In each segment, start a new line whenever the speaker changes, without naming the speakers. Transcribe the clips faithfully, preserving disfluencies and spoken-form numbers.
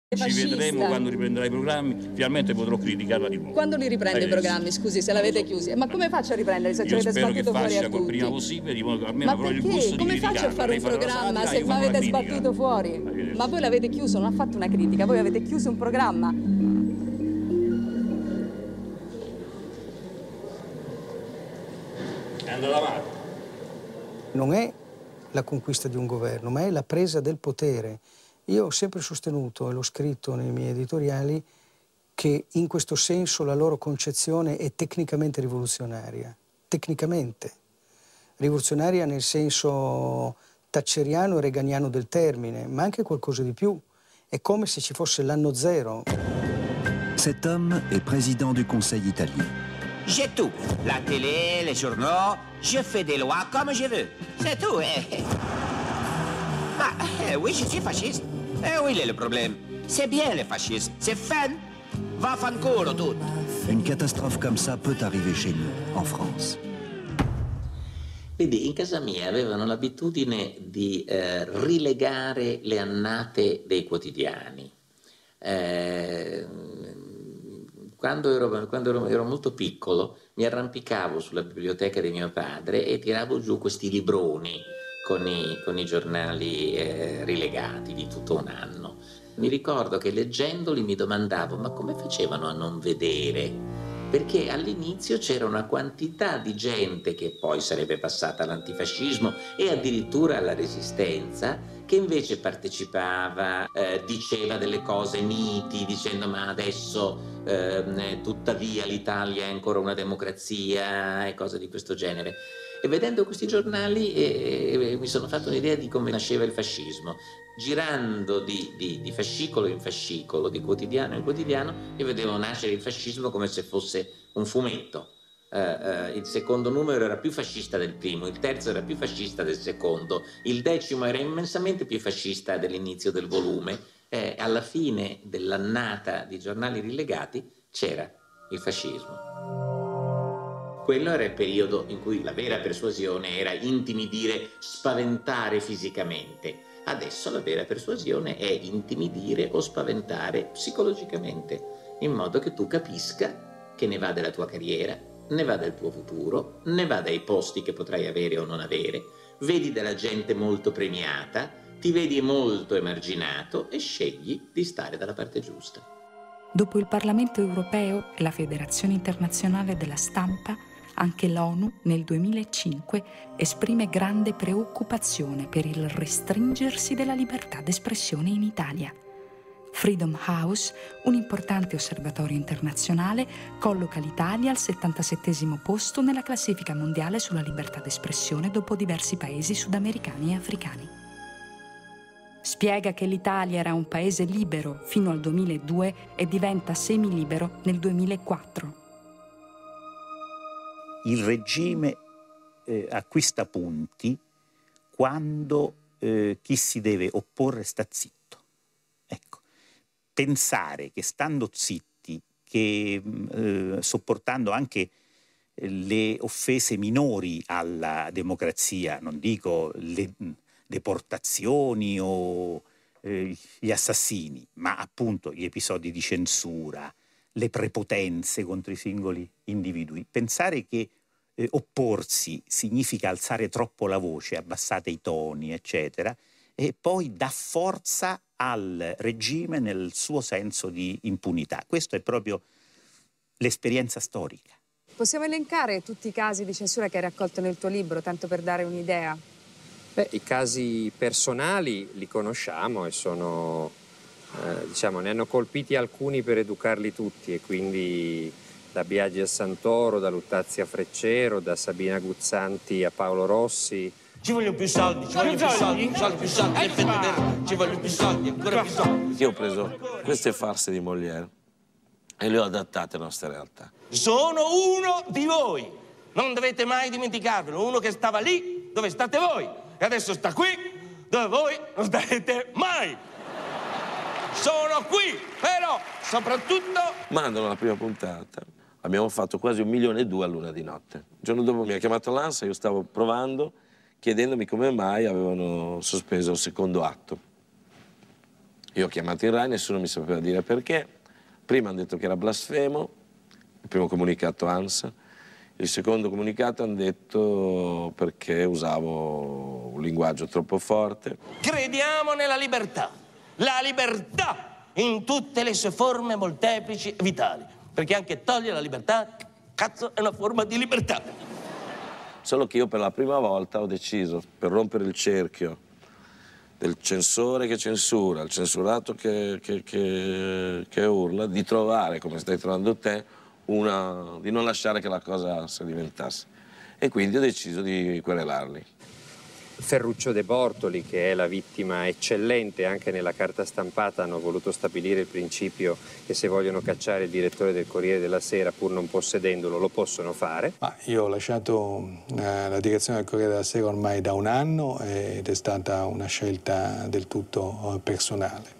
Ci vedremo quando riprenderà i programmi, finalmente potrò criticarla di nuovo.
Quando li riprende i programmi, scusi, se l'avete chiusi? Ma come faccio a riprendere se ci avete sbattuto fuori a tutti?
Io spero che faccia col prima possibile, di modo che almeno avrò il gusto di
come faccio a fare un programma se mi avete sbattuto fuori? Ma voi l'avete chiuso, non ha fatto una critica, voi avete chiuso un programma.
È andata avanti.
Non è la conquista di un governo, ma è la presa del potere. Io ho sempre sostenuto, e l'ho scritto nei miei editoriali, che in questo senso la loro concezione è tecnicamente rivoluzionaria. Tecnicamente. Rivoluzionaria nel senso thatcheriano e reganiano del termine, ma anche qualcosa di più. È come se ci fosse l'anno zero.
Cet homme est président du Conseil italien.
J'ai tout. La télé, les journaux, je fais des lois comme je veux. C'est tout. Eh. Ah, eh, oui, je suis fasciste. Eh oui, il est le problème. C'est bien le fascisme. C'est fun. Va fanculo tutto.
Une catastrophe comme ça peut arriver chez nous, en France.
Vedi, in casa mia avevano l'abitudine di eh, rilegare le annate dei quotidiani. Eh, quando ero, quando ero, ero molto piccolo mi arrampicavo sulla biblioteca di mio padre e tiravo giù questi libroni con i, con i giornali eh, rilegati di tutto un anno. Mi ricordo che leggendoli mi domandavo ma come facevano a non vedere? Perché all'inizio c'era una quantità di gente che poi sarebbe passata all'antifascismo e addirittura alla resistenza, che invece partecipava, eh, diceva delle cose miti, dicendo ma adesso eh, tuttavia l'Italia è ancora una democrazia e cose di questo genere. E vedendo questi giornali eh, mi sono fatto un'idea di come nasceva il fascismo. Girando di, di, di fascicolo in fascicolo, di quotidiano in quotidiano, io vedevo nascere il fascismo come se fosse un fumetto. Uh, uh, il secondo numero era più fascista del primo, il terzo era più fascista del secondo, il decimo era immensamente più fascista dell'inizio del volume. E alla fine dell'annata di giornali rilegati c'era il fascismo. Quello era il periodo in cui la vera persuasione era intimidire, spaventare fisicamente. Adesso la vera persuasione è intimidire o spaventare psicologicamente, in modo che tu capisca che ne va della tua carriera, ne va del tuo futuro, ne va dai posti che potrai avere o non avere, vedi della gente molto premiata, ti vedi molto emarginato e scegli di stare dalla parte giusta.
Dopo il Parlamento europeo e la Federazione internazionale della stampa, anche l'ONU nel duemilacinque esprime grande preoccupazione per il restringersi della libertà d'espressione in Italia. Freedom House, un importante osservatorio internazionale, colloca l'Italia al settantasettesimo posto nella classifica mondiale sulla libertà d'espressione dopo diversi paesi sudamericani e africani. Spiega che l'Italia era un paese libero fino al duemiladue e diventa semilibero nel duemilaquattro.
Il regime eh, acquista punti quando eh, chi si deve opporre sta zitto. Ecco, pensare che stando zitti, che eh, sopportando anche le offese minori alla democrazia, non dico le deportazioni o eh, gli assassini, ma appunto gli episodi di censura, le prepotenze contro i singoli individui. Pensare che eh, opporsi significa alzare troppo la voce, abbassate i toni, eccetera, e poi dà forza al regime nel suo senso di impunità. Questa è proprio l'esperienza storica.
Possiamo elencare tutti i casi di censura che hai raccolto nel tuo libro, tanto per dare un'idea?
Beh, i casi personali li conosciamo e sono... Eh, diciamo, ne hanno colpiti alcuni per educarli tutti, e quindi da Biagi a Santoro, da Luttazzi a Freccero, da Sabina Guzzanti a Paolo Rossi.
Ci vogliono più soldi, ci vogliono più soldi, soldi più soldi, ci vogliono più soldi, ancora più soldi.
Io ho preso queste farse di Molière e le ho adattate alla nostra realtà.
Sono uno di voi, non dovete mai dimenticarvelo, uno che stava lì dove state voi e adesso sta qui dove voi non starete mai. Sono qui, però soprattutto...
Mandano la prima puntata. Abbiamo fatto quasi un milione e due a luna di notte. Il giorno dopo mi ha chiamato l'ANSA, io stavo provando, chiedendomi come mai avevano sospeso il secondo atto. Io ho chiamato il Rai, nessuno mi sapeva dire perché. Prima hanno detto che era blasfemo, il primo comunicato ANSA. Il secondo comunicato hanno detto perché usavo un linguaggio troppo forte.
Crediamo nella libertà, la libertà in tutte le sue forme molteplici e vitali, perché anche togliere la libertà, cazzo, è una forma di libertà.
Solo che io per la prima volta ho deciso, per rompere il cerchio del censore che censura, il censurato che, che, che, che urla, di trovare, come stai trovando te, Una, di non lasciare che la cosa sedimentasse, e quindi ho deciso di querelarli.
Ferruccio De Bortoli, che è la vittima eccellente, anche nella carta stampata hanno voluto stabilire il principio che se vogliono cacciare il direttore del Corriere della Sera, pur non possedendolo, lo possono fare.
Ma io ho lasciato eh, la direzione del Corriere della Sera ormai da un anno ed è stata una scelta del tutto eh, personale.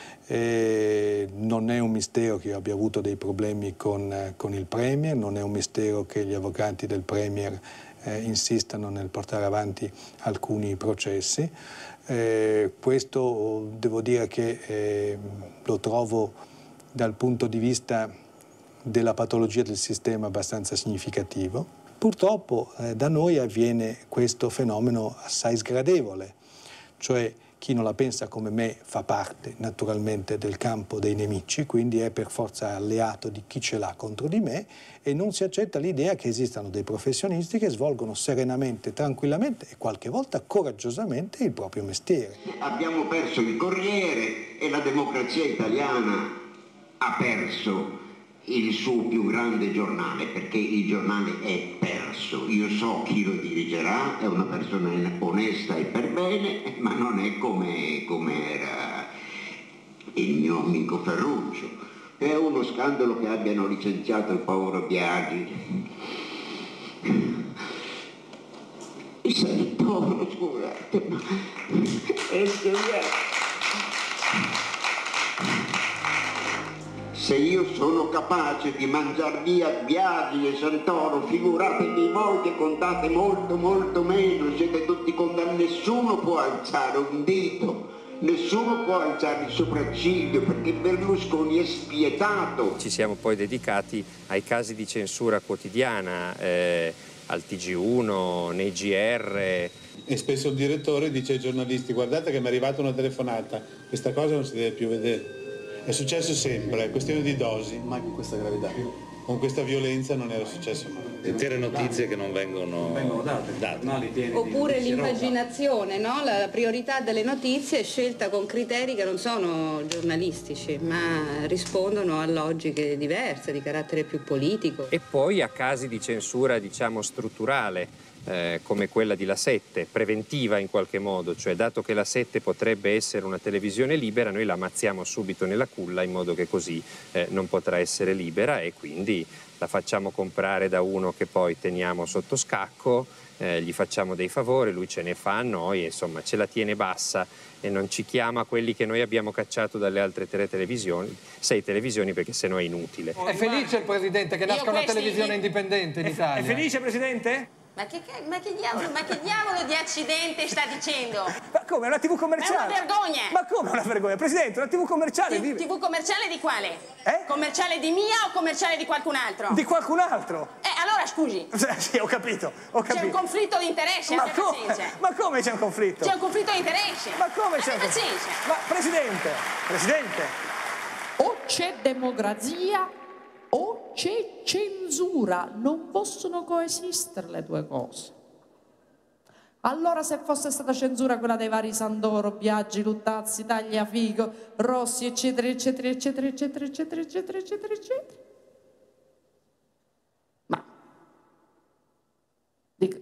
E non è un mistero che io abbia avuto dei problemi con, con il Premier, non è un mistero che gli avvocati del Premier eh, insistano nel portare avanti alcuni processi. Eh, questo devo dire che eh, lo trovo dal punto di vista della patologia del sistema abbastanza significativo. Purtroppo eh, da noi avviene questo fenomeno assai sgradevole, cioè chi non la pensa come me fa parte naturalmente del campo dei nemici, quindi è per forza alleato di chi ce l'ha contro di me, e non si accetta l'idea che esistano dei professionisti che svolgono serenamente, tranquillamente e qualche volta coraggiosamente il proprio mestiere.
Abbiamo perso il Corriere e la democrazia italiana ha perso il suo più grande giornale, perché il giornale è perso. Io so chi lo dirigerà, è una persona onesta e per bene, ma non è come, come era il mio amico Ferruccio. È uno scandalo che abbiano licenziato il povero Biagi. Santoro, scusate, ma è che se io sono capace di mangiar via Biagi e Santoro, figuratevi voi che contate molto molto meno, siete tutti condannati, nessuno può alzare un dito, nessuno può alzare il sopracciglio, perché Berlusconi è spietato.
Ci siamo poi dedicati ai casi di censura quotidiana, eh, al T G uno, nei G R.
E spesso il direttore dice ai giornalisti: guardate che mi è arrivata una telefonata, questa cosa non si deve più vedere. È successo sempre, è questione di dosi. Ma con questa gravità, con questa violenza non era successo mai.
Intere notizie che non vengono, non vengono date. date.
Oppure l'impaginazione, no? La priorità delle notizie è scelta con criteri che non sono giornalistici, ma rispondono a logiche diverse, di carattere più politico.
E poi a casi di censura, diciamo, strutturale. Eh, come quella di La Sette, preventiva in qualche modo, cioè dato che La Sette potrebbe essere una televisione libera, noi la ammazziamo subito nella culla in modo che così eh, non potrà essere libera, e quindi la facciamo comprare da uno che poi teniamo sotto scacco, eh, gli facciamo dei favori, lui ce ne fa a noi, insomma ce la tiene bassa e non ci chiama quelli che noi abbiamo cacciato dalle altre tre televisioni, sei televisioni, perché sennò è inutile.
È felice il Presidente che nasca una
questi...
televisione indipendente in Italia?
È felice, Presidente?
Ma che, ma, che diavolo, ma che diavolo di accidente sta dicendo?
Ma come, è una tivù commerciale?
È una vergogna!
Ma come una vergogna? Presidente, una tivù commerciale?
T- tivù commerciale di quale?
Eh?
Commerciale di mia o commerciale di qualcun altro?
Di qualcun altro?
Eh, allora scusi.
Sì, ho capito, ho capito.
C'è un conflitto di interesse,
ma
abbia
come?
pazienza.
Ma come c'è un conflitto?
C'è un conflitto di interesse.
Ma come c'è un conflitto?
pazienza.
Ma Presidente, Presidente.
O c'è democrazia o c'è censura, non possono coesistere le due cose. Allora se fosse stata censura quella dei vari Santoro, Biagi, Luttazzi, Tagliafico, Rossi, eccetera, eccetera, eccetera, eccetera, eccetera, eccetera, eccetera, eccetera. Ma, dico,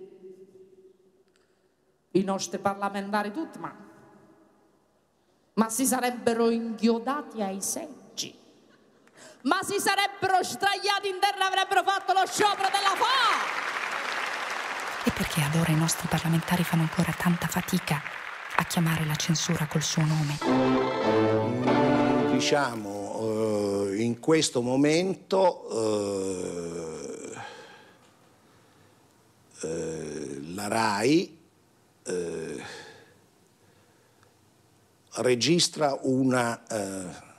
i nostri parlamentari tutti, ma, ma si sarebbero inchiodati ai seggi, ma si sarebbero stragliati in terra e avrebbero fatto lo sciopero della fame. E perché allora i nostri parlamentari fanno ancora tanta fatica a chiamare la censura col suo nome?
Diciamo, eh, in questo momento eh, eh, la RAI eh, registra una eh,